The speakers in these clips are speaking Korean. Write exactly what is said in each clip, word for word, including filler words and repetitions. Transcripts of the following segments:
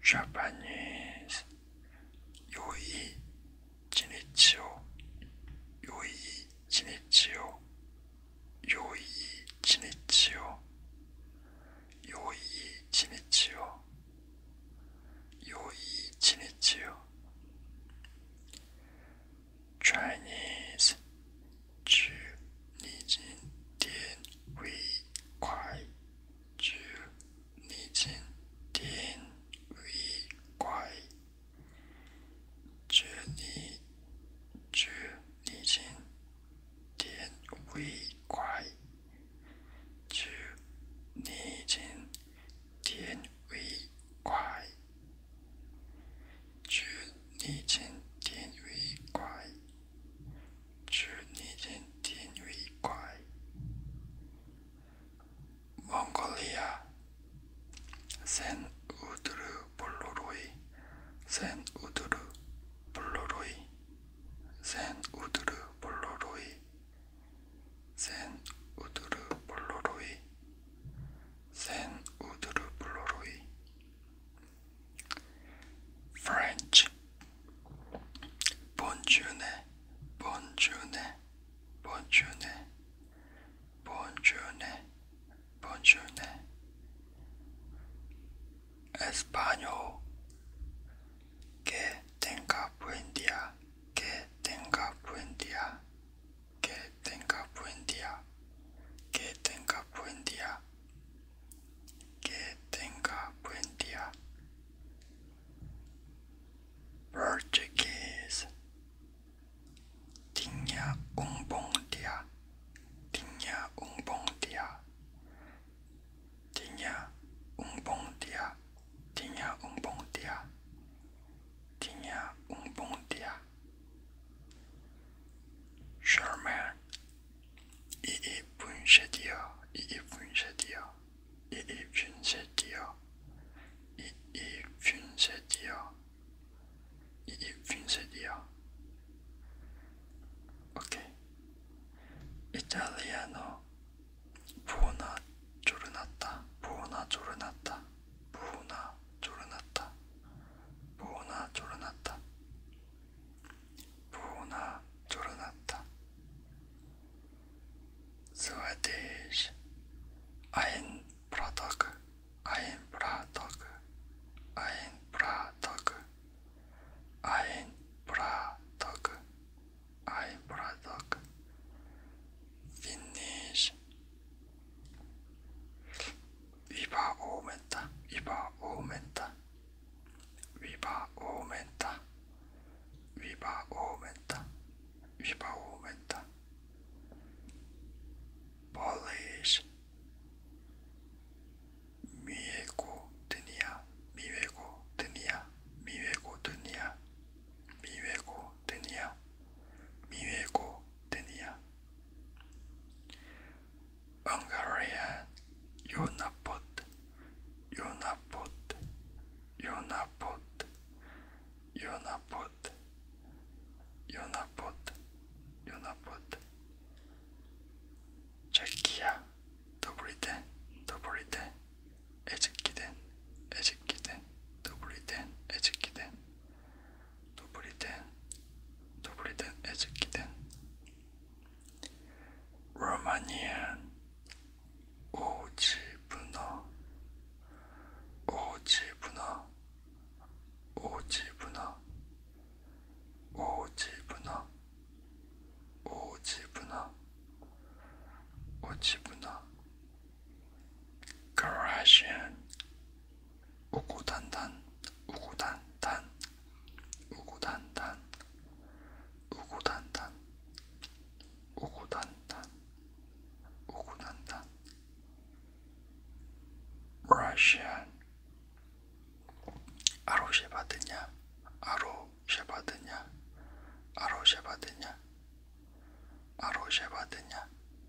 Japanese. Yoi Jinichio. Yoi Jinichio. Yoi Jinichio. Yoi Jinichio. Yoi Jinichio. Chinese. Chu Nijin Dian Hui Kwai. Chu Nijin Dian Hui Kwai. Chu Ni Chu Nijin Dian Hui Kwai. Chu Nijin Dian Hui Kwai. Chu Nijin Dian Hui Kwai. Chu Nijin Dian Hui Kwai. Mongolia. Sen Udru Bulurui. Sen Udru Bulurui. Sen Udru Bulurui. Sen Udru Bulurui. Sen Udru Bulurui. French. Bonjourne. Bonjourne. Bonjourne. Bonjourne. Bonjourne. Español. Que tenga buen día. Que tenga buen día. Que tenga buen día. Que tenga buen día. Que tenga buen día. Portuguese. Tinha um bom dia. Tinha um bom dia. Tinha um bom dia. Tinha um bom dia. Tinha um bom dia. German. 이이 분쇄디어. 이이 분쇄디어. 이이 분쇄디어. 이이 분쇄디어. 이이 분쇄디어. 오케이. Italiano. Buona giornata. Buona giornata. Buona giornata. Buona giornata. Buona giornata. Swedish. Ein bra dag. Ein bra dag. Ein bra dag. Ein bra dag. Ein bra dag. Finnish. Viva aumenta. Viva aumenta. Viva aumenta. Viva aumenta. Viva aumenta. Polish. Miłego dnia. Miłego dnia. Miłego dnia. Miłego dnia. Miłego dnia. Hungarian. Jó napot. Jó napot. Jó napot. Jó napot. Jó napot. Jó napot. Czechia. Dobry den. Dobry den. Eczki den. Eczki den. Dobry den. Eczki den. Dobry den. Dobry den. Eczki den. Romanian. 오지분어. 오지분어. 오지분어. 오지분어. 오지분어. 오지분어. Croatian. 우구단단. 우구단단. 우구단단. 우구단단. 우구단단. 우구단단. Russian. 아로시 받으냐? 아로시 받으냐? 아로시 받으냐? 아로시 받으냐?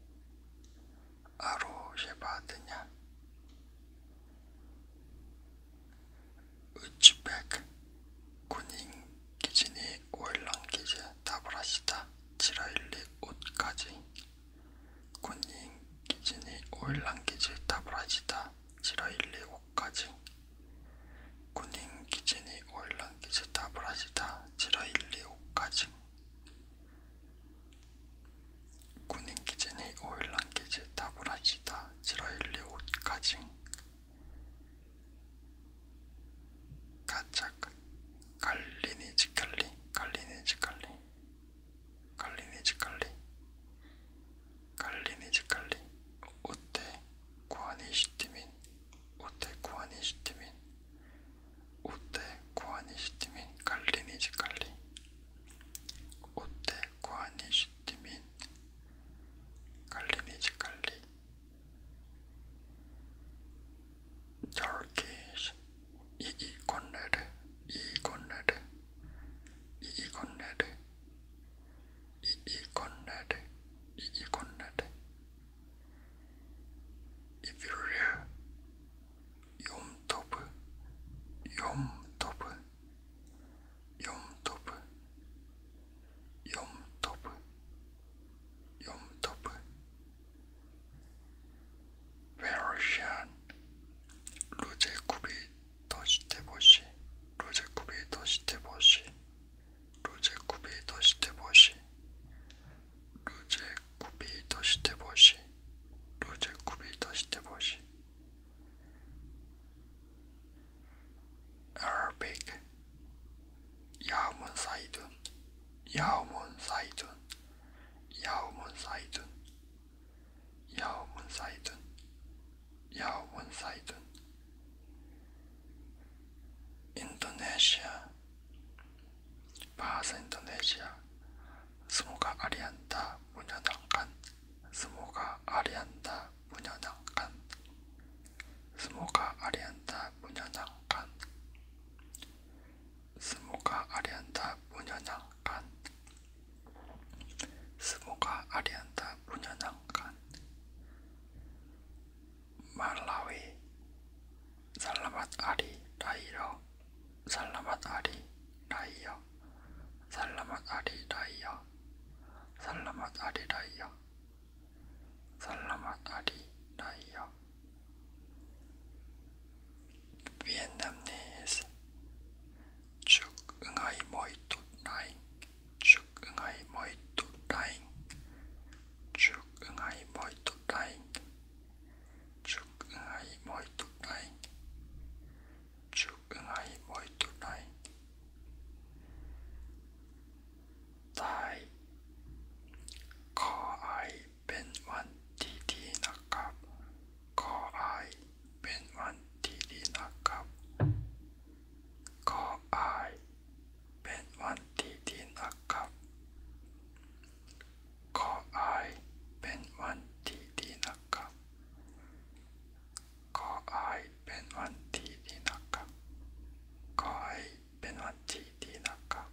아로시 받으냐? 우즈벡. 군인 기진이 오일랑 기제 다브라시다 지라일리 옷까지. 군인 기진이 오일랑 기제 다브라시다 지라일리 옷까지. 군인 기진 더블아시다 칠오일이오까지 군인기진이 오일남기지 더블아시다 칠오일이오까지 가짝 갈리니지칼리 갈리니지칼리 갈리니지칼리 갈리니지칼리 우테 구하니시티민 우테 구하니시티민 우테 구하니시티민 갈리니지칼리 우테 구하니시티민 갈리니지칼리 Turkish 이이콘레르 이이콘레르 이이콘레르 이이콘레르 이이콘레르 이뷰르 욤토브 욤토브 욤토브 욤토브 욤토브 페르시안 루제쿠비 도시테보시 루제쿠비 도시테보시 루제쿠비 도시테보시 루제쿠비 도시테보시 루제쿠비 도시테보시 Arabic 야문 사이둔 야문 사이둔 야문 사이둔 야문 사이둔 야문 사이둔 Indonesia bahasa Indonesia semoga Arianta menyenangkan semoga Arianta menyenangkan semoga Arianta menyenangkan semoga Arianta menyenangkan semoga Arianta menyenangkan Malawi Selamat Hari Raya Selamat Hari Raya Selamat Hari Raya Selamat Hari Raya Selamat Hari Raya Vietnamese chúc ngày mới tốt lành chúc ngày mới tốt lành chúc ngày mới tốt lành chúc ngày mới tốt lành chúc ngày mới tốt lành Thai có ai bênวันที่ดีนะครับขอaiเป็นวันที่ดีนะครับขอaiเป็นวันที่ดีนะครับขอaiเป็นวันที่ดีนะครับขอaiเป็นวันที่ดีนะครับขอaiเป็นวันที่ดีนะครับ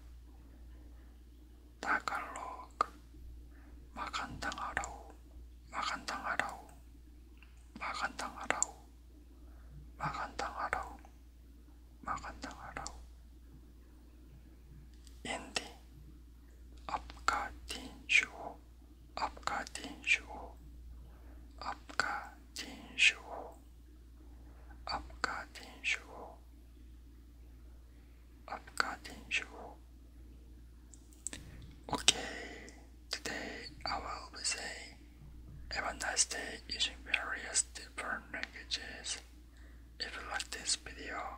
Tagalog magandang araw magandang araw magandang araw magandang araw magandang araw Hindi आपका दिन शुभ हो आपका दिन शुभ हो आपका दिन शुभ हो आपका दिन शुभ हो आपका दिन शुभ हो Okay, today I will be saying have a nice day using various different languages. If you like this video,